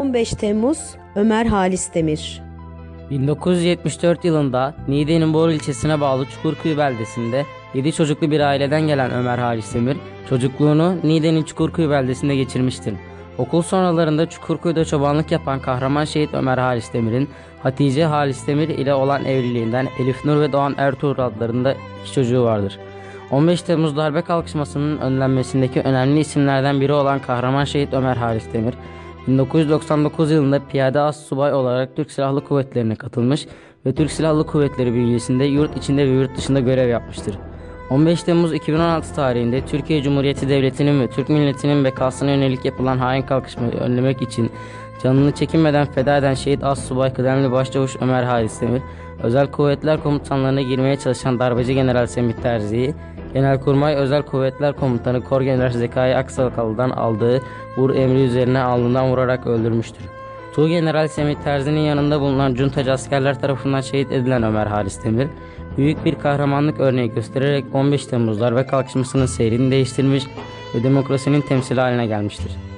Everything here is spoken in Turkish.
15 Temmuz Ömer Halis Demir. 1974 yılında Niğde'nin Bor ilçesine bağlı Çukurkuyu beldesinde 7 çocuklu bir aileden gelen Ömer Halis Demir, çocukluğunu Niğde'nin Çukurkuyu beldesinde geçirmiştir. Okul sonralarında Çukurkuyu'da çobanlık yapan kahraman şehit Ömer Halis Demir'in Hatice Halis Demir ile olan evliliğinden Elif Nur ve Doğan Ertuğrul adlarında 2 çocuğu vardır. 15 Temmuz darbe kalkışmasının önlenmesindeki önemli isimlerden biri olan kahraman şehit Ömer Halis Demir, 1999 yılında piyade astsubay olarak Türk Silahlı Kuvvetleri'ne katılmış ve Türk Silahlı Kuvvetleri bünyesinde yurt içinde ve yurt dışında görev yapmıştır. 15 Temmuz 2016 tarihinde Türkiye Cumhuriyeti Devleti'nin ve Türk milletinin bekasına yönelik yapılan hain kalkışmayı önlemek için canını çekinmeden feda eden şehit astsubay kıdemli başçavuş Ömer Halis Demir, Özel Kuvvetler Komutanlığı'na girmeye çalışan darbeci General Semih Terzi'yi, Genelkurmay Özel Kuvvetler Komutanı Korgeneral Zekai Aksakal'dan aldığı vur emri üzerine alnından vurarak öldürmüştür. Tuğgeneral Semih Terzi'nin yanında bulunan cuntacı askerler tarafından şehit edilen Ömer Halis Demir, büyük bir kahramanlık örneği göstererek 15 Temmuz darbe kalkışmasının seyrini değiştirmiş ve demokrasinin temsili haline gelmiştir.